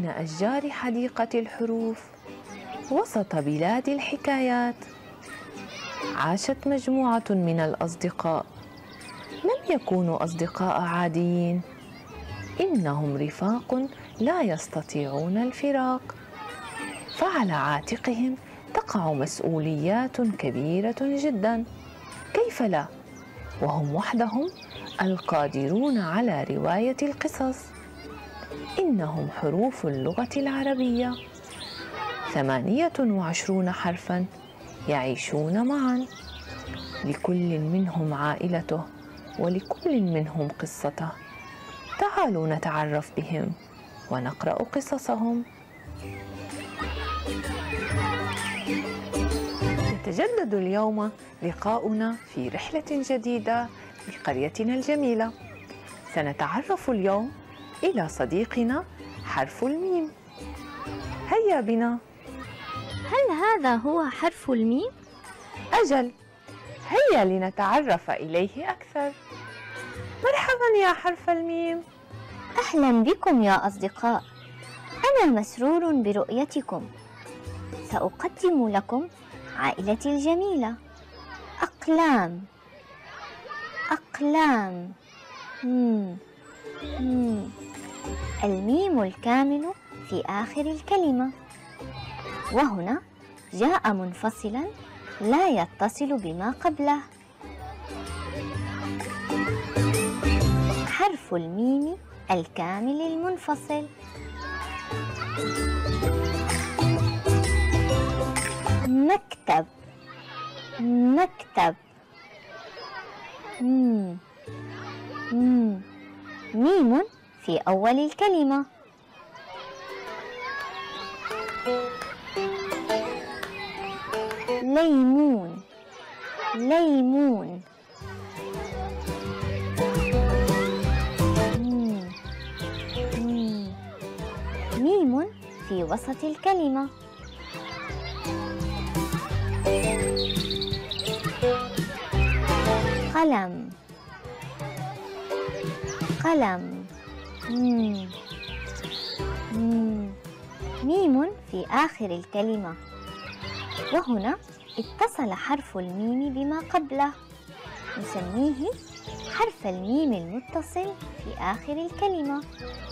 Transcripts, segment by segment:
بين أشجار حديقة الحروف وسط بلاد الحكايات. عاشت مجموعة من الأصدقاء، لم يكونوا أصدقاء عاديين، إنهم رفاق لا يستطيعون الفراق، فعلى عاتقهم تقع مسؤوليات كبيرة جدا، كيف لا؟ وهم وحدهم القادرون على رواية القصص. إنهم حروف اللغة العربية، 28 حرفا يعيشون معا، لكل منهم عائلته ولكل منهم قصته. تعالوا نتعرف بهم ونقرأ قصصهم. يتجدد اليوم لقاؤنا في رحلة جديدة لقريتنا الجميلة. سنتعرف اليوم إلى صديقنا حرف الميم. هيا بنا. هل هذا هو حرف الميم؟ أجل، هيا لنتعرف إليه أكثر. مرحبا يا حرف الميم. أهلا بكم يا أصدقاء، أنا مسرور برؤيتكم. سأقدم لكم عائلتي الجميلة. أقلام. أقلام. الميم الكامل في آخر الكلمة، وهنا جاء منفصلا لا يتصل بما قبله. حرف الميم الكامل المنفصل. مكتب. مكتب. ميم في أول الكلمة. ليمون. ليمون. ميم في وسط الكلمة. قلم. قلم. ميم في آخر الكلمة، وهنا اتصل حرف الميم بما قبله، نسميه حرف الميم المتصل في آخر الكلمة.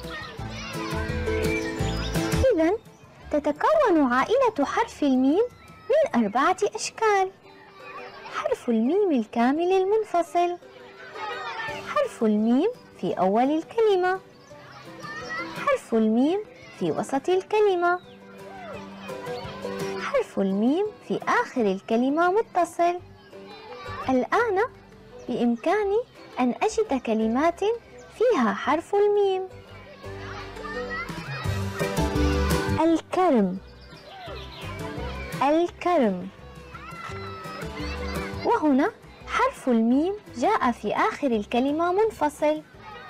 إذن تتكون عائلة حرف الميم من 4 أشكال: حرف الميم الكامل المنفصل، حرف الميم في أول الكلمة، حرف الميم في وسط الكلمة، حرف الميم في آخر الكلمة متصل. الآن بإمكاني أن أجد كلمات فيها حرف الميم. الكرم. الكرم، وهنا حرف الميم جاء في آخر الكلمة منفصل.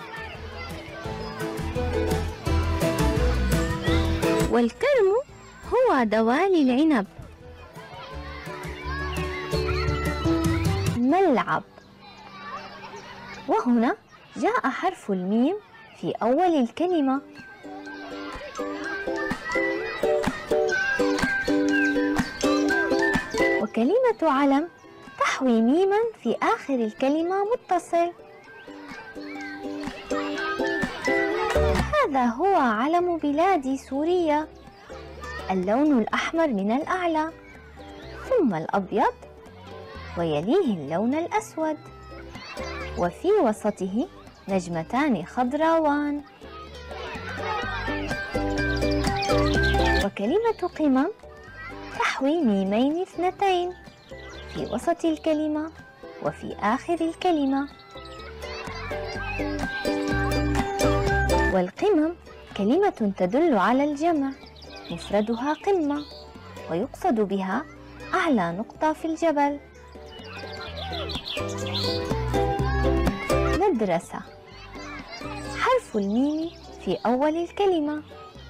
والكرم هو دوالي العنب. ملعب، وهنا جاء حرف الميم في أول الكلمة. وكلمة علم تحوي ميما في آخر الكلمة متصل. هذا هو علم بلاد سوريا، اللون الأحمر من الأعلى، ثم الأبيض، ويليه اللون الأسود، وفي وسطه نجمتان خضراوان. وكلمة قمم تحوي ميمين 2 في وسط الكلمة وفي آخر الكلمة. والقمم كلمة تدل على الجمع، مفردها قمة، ويقصد بها أعلى نقطة في الجبل. مدرسة، حرف الميم في أول الكلمة.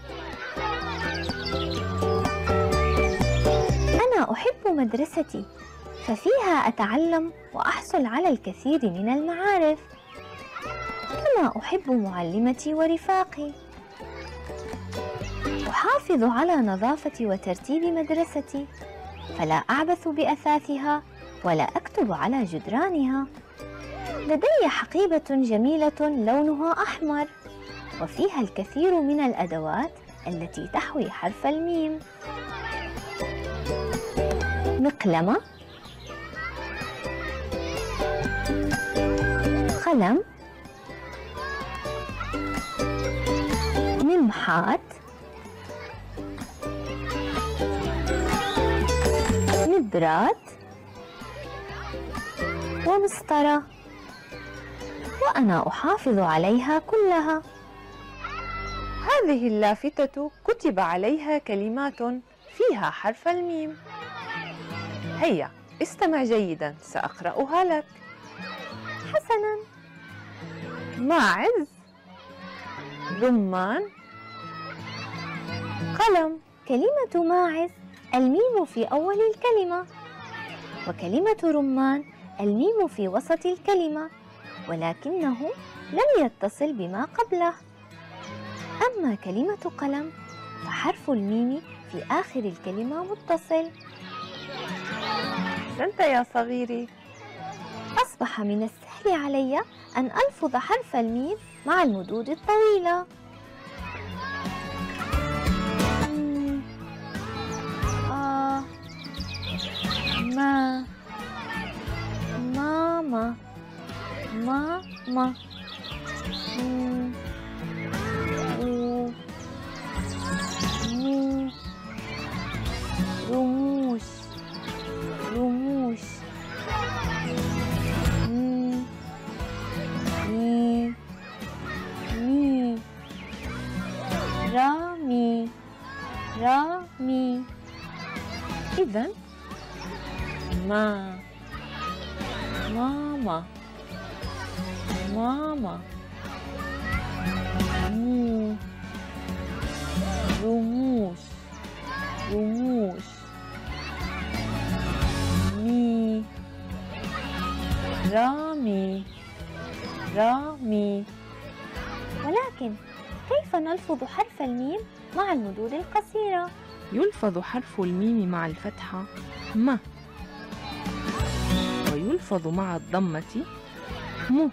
أنا أحب مدرستي، ففيها أتعلم وأحصل على الكثير من المعارف، كما أحب معلمتي ورفاقي. أحافظ على نظافة وترتيب مدرستي، فلا أعبث بأثاثها ولا أكتب على جدرانها. لدي حقيبة جميلة لونها أحمر، وفيها الكثير من الأدوات التي تحوي حرف الميم: مقلمة، قلم، ممحات، مبراد، ومسطرة، وأنا أحافظ عليها كلها. هذه اللافتة كتب عليها كلمات فيها حرف الميم. هيا استمع جيدا، سأقرأها لك. حسناً. ماعز، رمان، قلم. كلمة ماعز الميم في أول الكلمة، وكلمة رمان الميم في وسط الكلمة، ولكنه لم يتصل بما قبله. أما كلمة قلم فحرف الميم في آخر الكلمة متصل. أحسنت يا صغيري. أصبح من السهل علي أن ألفظ حرف الميم مع المدود الطويلة. ما، ماما، ماما، رموش، رموش، رامي، رامي. إذن ما، ماما، ماما، مو، رموش، رموش، مي، رامي، رامي. ولكن كيف نلفظ حرف الميم مع المدود القصيرة؟ يلفظ حرف الميم مع الفتحة ما، ويلفظ مع الضمة مو.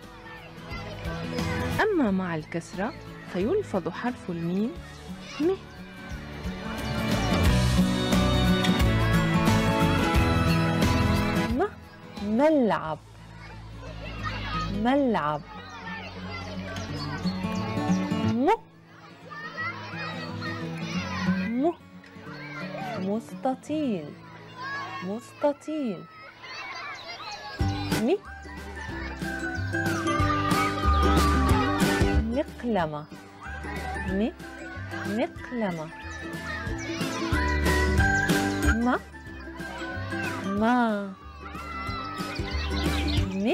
أما مع الكسرة فيلفظ حرف الميم م. ملعب، ملعب. مستطيل، مستطيل. مقلمة، مقلمة. ما، مي،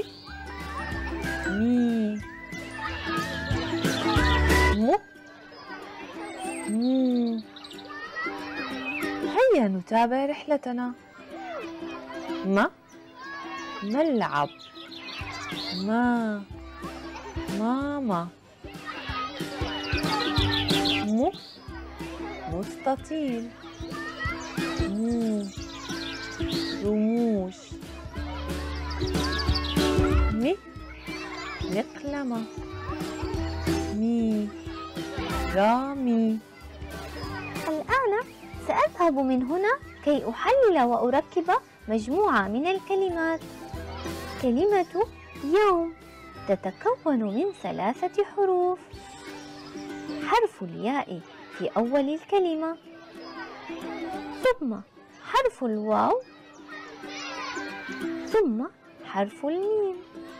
مو، هيا نتابع رحلتنا. ملعب، ماما، مستطيل، رموش، مقلمة، رامي. الآن سأذهب من هنا كي أحلل وأركب مجموعة من الكلمات. كلمة يوم تتكون من 3 حروف: حرف الياء في أول الكلمة، ثم حرف الواو، ثم حرف الميم.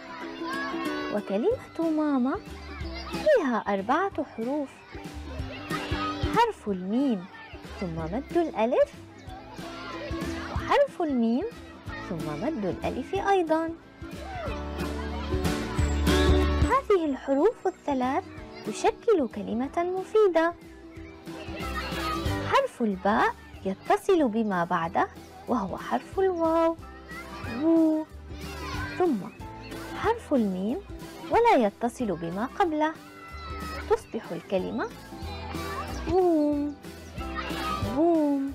وكلمة ماما فيها 4 حروف: حرف الميم ثم مد الألف، وحرف الميم ثم مد الألف أيضا. هذه الحروف ال3 تشكل كلمة مفيدة. حرف الباء يتصل بما بعده وهو حرف الواو بو، ثم حرف الميم ولا يتصل بما قبله، تصبح الكلمة بوم. بوم.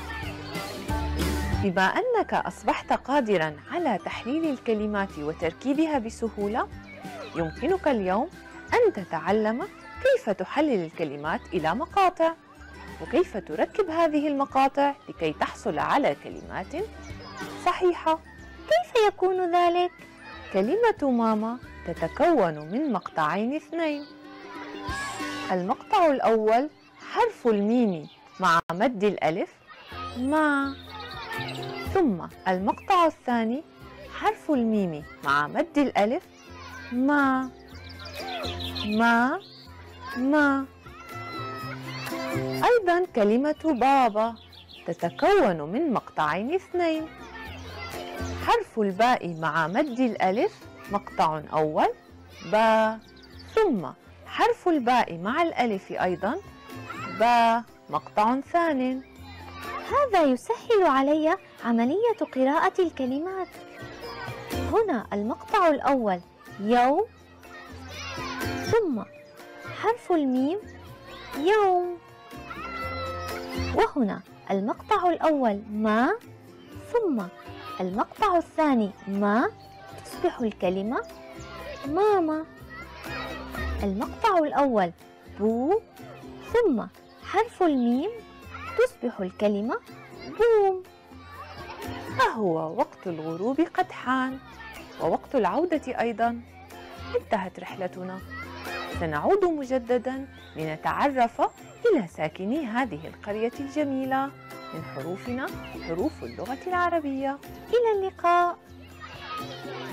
بما أنك أصبحت قادراً على تحليل الكلمات وتركيبها بسهولة، يمكنك اليوم أن تتعلم كيف تحلل الكلمات إلى مقاطع، وكيف تركب هذه المقاطع لكي تحصل على كلمات صحيحة. كيف يكون ذلك؟ كلمة ماما تتكون من مقطعين اثنين. المقطع الأول حرف الميم مع مد الألف ما، ثم المقطع الثاني حرف الميم مع مد الألف ما ما ما. أيضا كلمة بابا تتكون من مقطعين اثنين. حرف الباء مع مد الألف مقطع أول با، ثم حرف الباء مع الألف أيضا با مقطع ثان. هذا يسهل علي عملية قراءة الكلمات. هنا المقطع الأول يوم، ثم حرف الميم يوم، وهنا المقطع الأول ما، ثم المقطع الثاني ما، تصبح الكلمة ماما. المقطع الأول بو، ثم حرف الميم، تصبح الكلمة بوم. ها هو وقت الغروب قد حان، ووقت العودة أيضا. انتهت رحلتنا، سنعود مجددا لنتعرف إلى ساكني هذه القرية الجميلة من حروفنا، حروف اللغة العربية. إلى اللقاء.